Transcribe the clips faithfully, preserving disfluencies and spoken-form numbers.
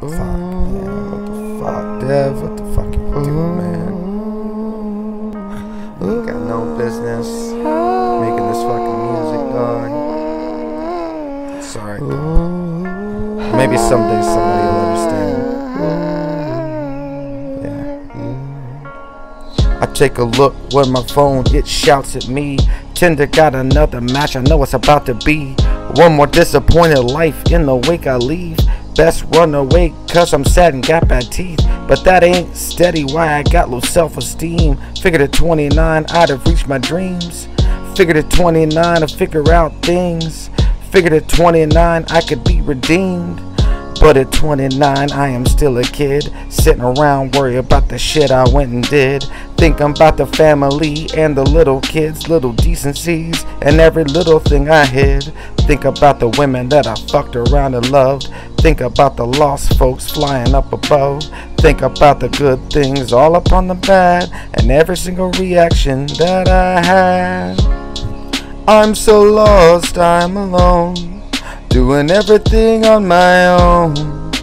Fuck, man. What the fuck, Dev? What the fuck you doing, man? You got no business making this fucking music, dog. Sorry, dog. Maybe someday somebody will understand. Yeah. I take a look when my phone, it shouts at me. Tinder got another match, I know it's about to be one more disappointed life in the wake I leave. Best run away cause I'm sad and got bad teeth. But that ain't steady why I got low self-esteem. Figured at twenty-nine I'd have reached my dreams. Figured at twenty-nine I'd figure out things. Figured at twenty-nine I could be redeemed. But at twenty-nine I am still a kid, sitting around worry about the shit I went and did. Thinking about the family and the little kids, little decencies, and every little thing I hid. Think about the women that I fucked around and loved. Think about the lost folks flying up above. Think about the good things all up on the bad, and every single reaction that I had. I'm so lost, I'm alone, doing everything on my own.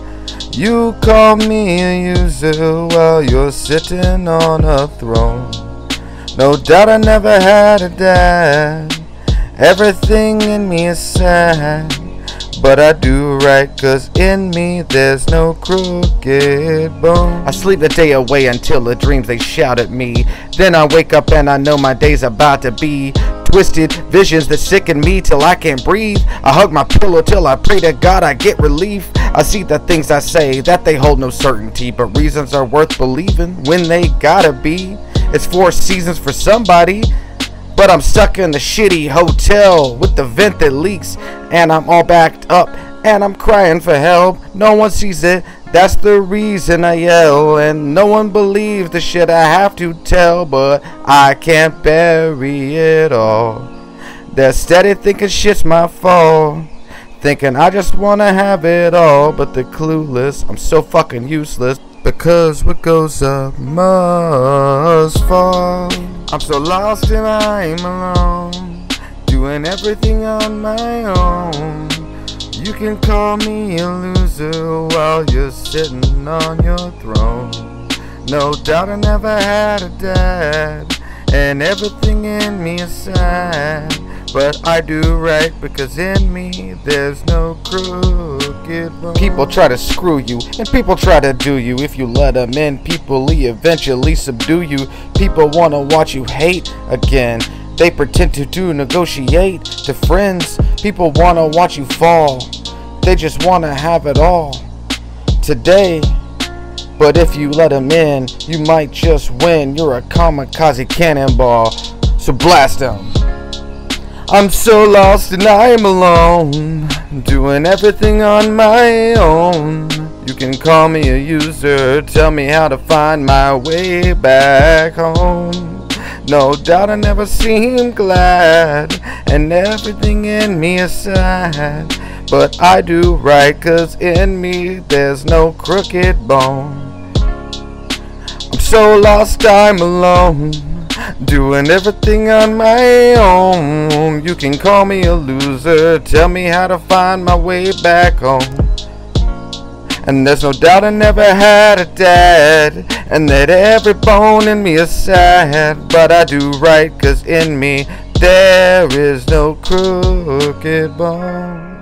You call me a user while you're sitting on a throne. No doubt I never had a dad. Everything in me is sad, but I do right cause in me there's no crooked bone. I sleep the day away until the dreams they shout at me. Then I wake up and I know my day's about to be twisted visions that sicken me till I can't breathe. I hug my pillow till I pray to God I get relief. I see the things I say that they hold no certainty, but reasons are worth believing when they gotta be. It's four seasons for somebody, but I'm stuck in the shitty hotel with the vent that leaks, and I'm all backed up and I'm crying for help. No one sees it, that's the reason I yell, and no one believes the shit I have to tell, but I can't bury it all. They're steady thinking shit's my fault, thinking I just wanna have it all, but they're clueless, I'm so fucking useless, because what goes up must fall. I'm so lost and I'm alone, doing everything on my own. You can call me a loser while you're sitting on your throne. No doubt I never had a dad, and everything in me is sad, but I do right because in me there's no crooked bone. People try to screw you, and people try to do you. If you let them in, people eventually subdue you. People wanna watch you hate again. They pretend to do negotiate to friends. People wanna watch you fall. They just wanna have it all today. But if you let them in, you might just win. You're a kamikaze cannonball, so blast them. I'm so lost and I'm alone, doing everything on my own. You can call me a user, tell me how to find my way back home. No doubt I never seem glad, and everything in me is sad, but I do right cause in me there's no crooked bone. I'm so lost I'm alone, doing everything on my own. You can call me a loser, tell me how to find my way back home. And there's no doubt I never had a dad, and that every bone in me is sad, but I do right cause in me there is no crooked bone.